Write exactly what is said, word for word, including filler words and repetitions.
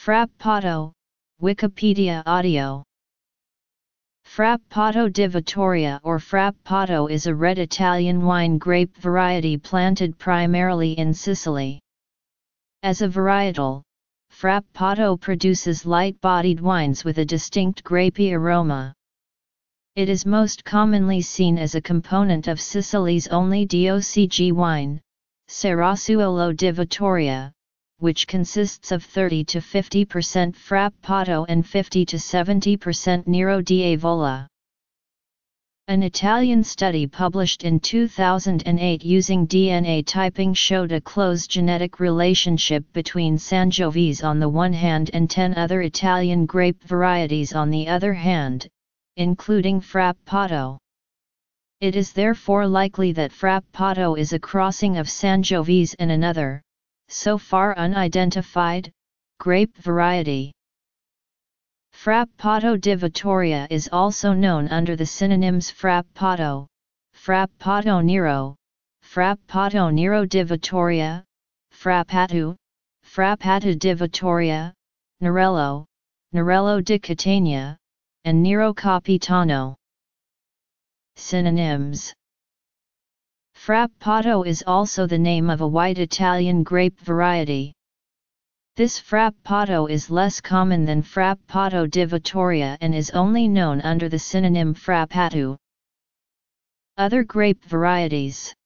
Frappato, Wikipedia audio. Frappato di Vittoria or Frappato is a red Italian wine grape variety planted primarily in Sicily. As a varietal, Frappato produces light-bodied wines with a distinct grapey aroma. It is most commonly seen as a component of Sicily's only D O C G wine, Cerasuolo di Vittoria, which consists of thirty to fifty percent Frappato and fifty to seventy percent Nero di Avola. An Italian study published in two thousand eight using D N A typing showed a close genetic relationship between Sangiovese on the one hand and ten other Italian grape varieties on the other hand, including Frappato. It is therefore likely that Frappato is a crossing of Sangiovese and another, so far unidentified, grape variety. Frappato di Vittoria is also known under the synonyms Frappato, Frappato Nero, Frappato Nero di Vittoria, Frappatu, Frappata di Vittoria, Nerello, Nerello di Catania, and Nero Capitano. Synonyms. Frappato is also the name of a white Italian grape variety. This Frappato is less common than Frappato di Vittoria and is only known under the synonym Frappatu. Other grape varieties.